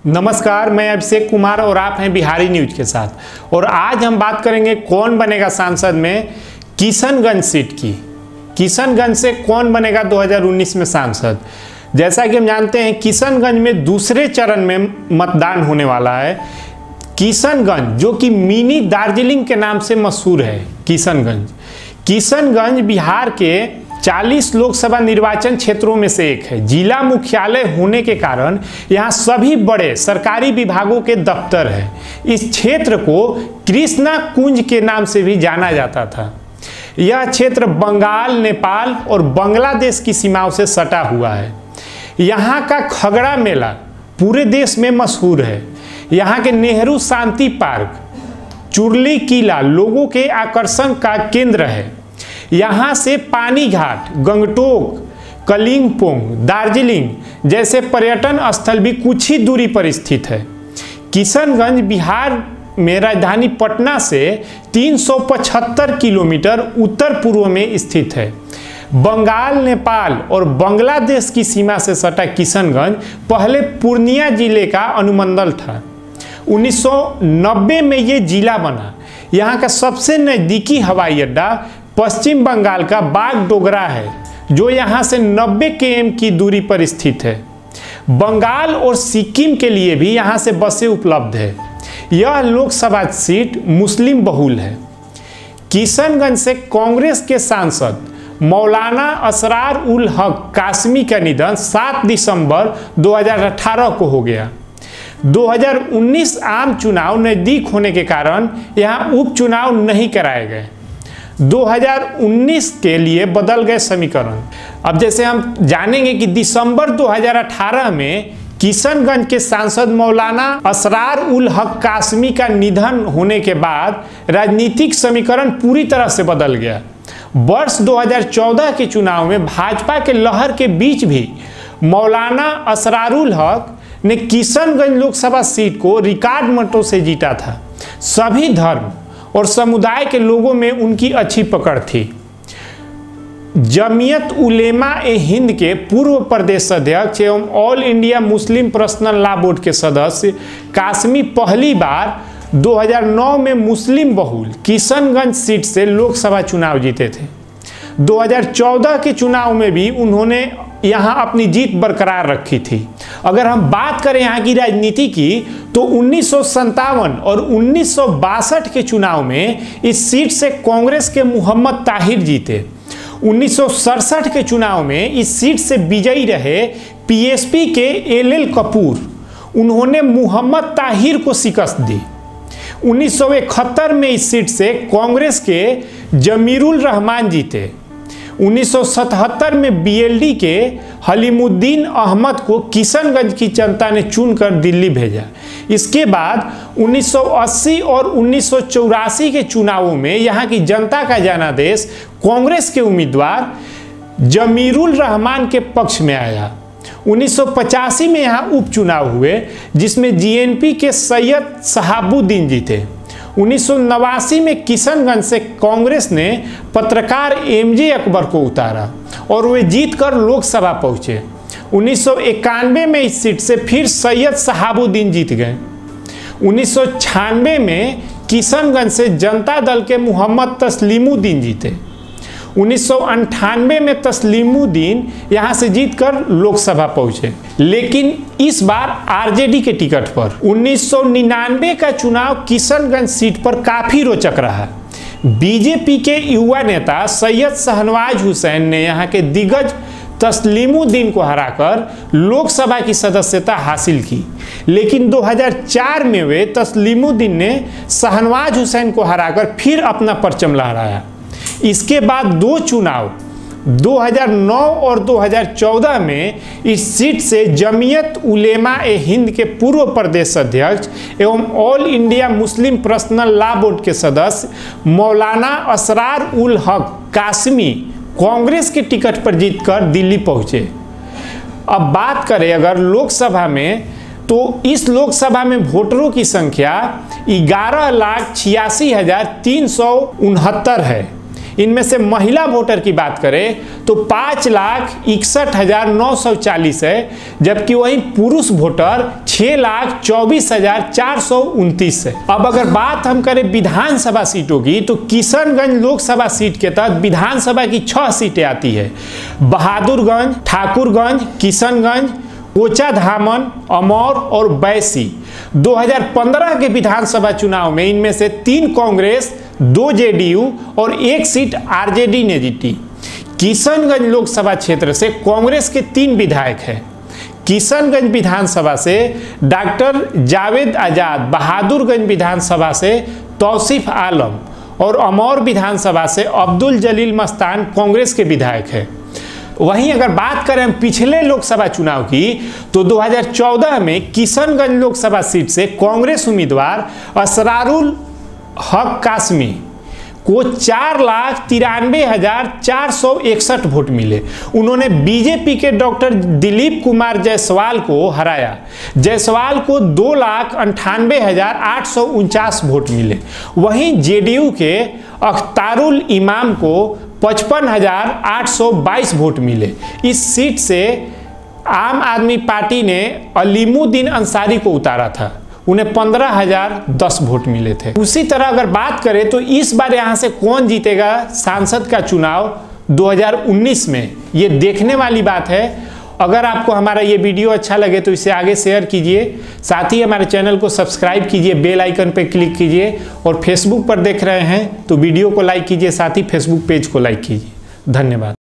नमस्कार, मैं अभिषेक कुमार और आप हैं बिहारी न्यूज के साथ। और आज हम बात करेंगे कौन बनेगा सांसद में किशनगंज सीट की। किशनगंज से कौन बनेगा 2019 में सांसद। जैसा कि हम जानते हैं किशनगंज में दूसरे चरण में मतदान होने वाला है। किशनगंज जो कि मिनी दार्जिलिंग के नाम से मशहूर है। किशनगंज बिहार के 40 लोकसभा निर्वाचन क्षेत्रों में से एक है। जिला मुख्यालय होने के कारण यहाँ सभी बड़े सरकारी विभागों के दफ्तर हैं। इस क्षेत्र को कृष्णा कुंज के नाम से भी जाना जाता था। यह क्षेत्र बंगाल, नेपाल और बांग्लादेश की सीमाओं से सटा हुआ है। यहाँ का खगड़ा मेला पूरे देश में मशहूर है। यहाँ के नेहरू शांति पार्क, चुरली किला लोगों के आकर्षण का केंद्र है। यहाँ से पानी घाट, गंगटोक, कलिंगपोंग, दार्जिलिंग जैसे पर्यटन स्थल भी कुछ ही दूरी पर स्थित है। किशनगंज बिहार में राजधानी पटना से 375 किलोमीटर उत्तर पूर्व में स्थित है। बंगाल, नेपाल और बांग्लादेश की सीमा से सटा किशनगंज पहले पूर्णिया जिले का अनुमंडल था। 1990 में ये जिला बना। यहाँ का सबसे नज़दीकी हवाई अड्डा पश्चिम बंगाल का बागडोगरा है, जो यहाँ से 90 km की दूरी पर स्थित है। बंगाल और सिक्किम के लिए भी यहाँ से बसें उपलब्ध है। यह लोकसभा सीट मुस्लिम बहुल है। किशनगंज से कांग्रेस के सांसद मौलाना असरारुल हक कासमी का निधन 7 दिसंबर 2018 को हो गया। 2019 आम चुनाव नज़दीक होने के कारण यहाँ उपचुनाव नहीं कराए गए। 2019 के लिए बदल गए समीकरण। अब जैसे हम जानेंगे कि दिसंबर 2018 में किशनगंज के सांसद मौलाना असरारुल हक कासमी का निधन होने के बाद राजनीतिक समीकरण पूरी तरह से बदल गया। वर्ष 2014 के चुनाव में भाजपा के लहर के बीच भी मौलाना असरारुल हक ने किशनगंज लोकसभा सीट को रिकॉर्ड मतों से जीता था। सभी धर्म और समुदाय के लोगों में उनकी अच्छी पकड़ थी। जमीयत उलेमा ए हिंद के पूर्व प्रदेश अध्यक्ष एवं all India Muslim personal law board के सदस्य कासमी पहली बार 2009 में मुस्लिम बहुल किशनगंज सीट से लोकसभा चुनाव जीते थे। 2014 के चुनाव में भी उन्होंने यहाँ अपनी जीत बरकरार रखी थी। अगर हम बात करें यहाँ की राजनीति की तो 1957 और 1962 के चुनाव में इस सीट से कांग्रेस के मोहम्मद ताहिर जीते। 1967 के चुनाव में इस सीट से विजयी रहे पीएसपी के एल कपूर। उन्होंने मोहम्मद ताहिर को शिकस्त दी। 1971 में इस सीट से कांग्रेस के जमीरुल रहमान जीते। 1977 में बीएलडी के हलीमुद्दीन अहमद को किशनगंज की जनता ने चुनकर दिल्ली भेजा। इसके बाद 1980 और 1984 के चुनावों में यहाँ की जनता का जनादेश कांग्रेस के उम्मीदवार जमीरुल रहमान के पक्ष में आया। 1985 में यहाँ उपचुनाव हुए जिसमें जीएनपी के सैयद शहाबुद्दीन जीते। 1989 में किशनगंज से कांग्रेस ने पत्रकार एमजे अकबर को उतारा और वे जीतकर लोकसभा पहुंचे। 1991 में इस सीट से फिर सैयद शहाबुद्दीन जीत गए। 1996 में किशनगंज से जनता दल के मोहम्मद तस्लीमुद्दीन जीते। 1998 में तस्लीमुद्दीन यहाँ से जीतकर लोकसभा पहुंचे, लेकिन इस बार आरजेडी के टिकट पर। 1999 का चुनाव किशनगंज सीट पर काफी रोचक रहा। बीजेपी के युवा नेता सैयद शाहनवाज हुसैन ने यहाँ के दिग्गज तस्लीमुद्दीन को हराकर लोकसभा की सदस्यता हासिल की, लेकिन 2004 में वे तस्लीमुद्दीन ने शाहनवाज हुसैन को हराकर फिर अपना परचम लहराया। इसके बाद दो चुनाव 2009 और 2014 में इस सीट से जमीयत उलेमा ए हिंद के पूर्व प्रदेश अध्यक्ष एवं all India Muslim personal law board के सदस्य मौलाना असरारुल हक कासमी कांग्रेस के टिकट पर जीतकर दिल्ली पहुंचे। अब बात करें अगर लोकसभा में, तो इस लोकसभा में वोटरों की संख्या 11,86,369 है। इनमें से महिला वोटर की बात करें तो 5,61,940 है, जबकि वहीं पुरुष वोटर 6,24,429 है। अब अगर बात हम करें विधानसभा सीटों की तो किशनगंज लोकसभा सीट के तहत विधानसभा की 6 सीटें आती है। बहादुरगंज, ठाकुरगंज, किशनगंज, कोचाधामन, अमौर और बैसी। 2015 के विधानसभा चुनाव में इनमें से 3 कांग्रेस, 2 जेडीयू और 1 सीट आरजेडी ने जीती। किशनगंज लोकसभा क्षेत्र से कांग्रेस के 3 विधायक हैं। किशनगंज विधानसभा से डॉक्टर जावेद आजाद, बहादुरगंज विधानसभा से तौसीफ आलम और अमौर विधानसभा से अब्दुल जलील मस्तान कांग्रेस के विधायक हैं। वहीं अगर बात करें हम पिछले लोकसभा चुनाव की तो 2014 में किशनगंज लोकसभा सीट से कांग्रेस उम्मीदवार असरारुल हक कासमी को 4,93,461 वोट मिले। उन्होंने बीजेपी के डॉक्टर दिलीप कुमार जायसवाल को हराया। जायसवाल को 2,98,849 वोट मिले। वहीं जेडीयू के अख्तारुल इमाम को 55,822 वोट मिले। इस सीट से आम आदमी पार्टी ने अलीमुद्दीन अंसारी को उतारा था, उन्हें 15,010 वोट मिले थे। उसी तरह अगर बात करें तो इस बार यहां से कौन जीतेगा सांसद का चुनाव 2019 में, ये देखने वाली बात है। अगर आपको हमारा ये वीडियो अच्छा लगे तो इसे आगे शेयर कीजिए, साथ ही हमारे चैनल को सब्सक्राइब कीजिए, बेल आइकन पर क्लिक कीजिए और फेसबुक पर देख रहे हैं तो वीडियो को लाइक कीजिए, साथ ही फेसबुक पेज को लाइक कीजिए। धन्यवाद।